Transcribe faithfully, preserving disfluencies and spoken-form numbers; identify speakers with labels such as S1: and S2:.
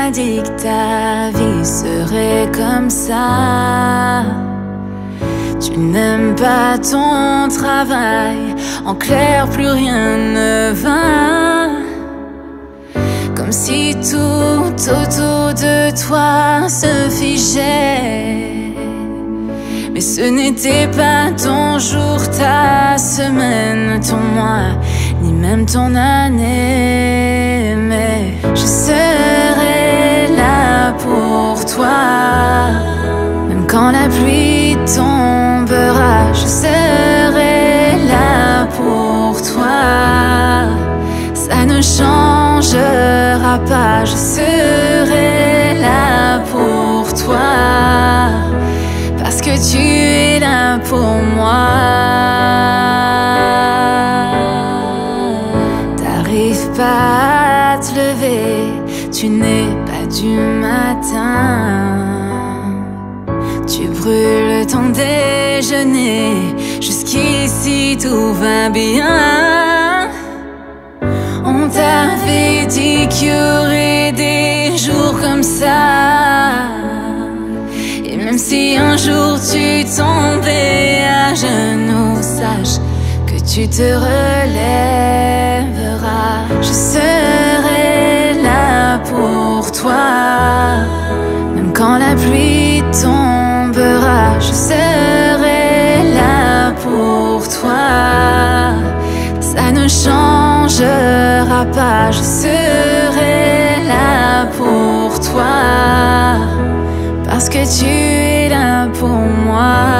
S1: pas dit que ta vie serait comme ça. Tu n'aimes pas ton travail, en clair plus rien ne va. Comme si tout autour de toi se figeait. Mais ce n'était pas ton jour, ta semaine, ton mois, ni même ton année. Mais je serai là pour toi, même quand la pluie tombera. Je serai là pour toi, ça ne changera pas. Je serai là pour toi, parce que tu es là pour moi. T'arrives pas à te lever, tu n'es pas du matin. Tu brûles ton déjeuner, jusqu'ici tout va bien. On t'avait dit qu'il y aurait des jours comme ça. Et même si un jour tu tombais à genoux, sache que tu te relèveras. Je serai là pour toi, même quand la pluie tombera. Je serai là pour toi, ça ne changera pas. Je serai là pour toi, parce que tu es là pour moi.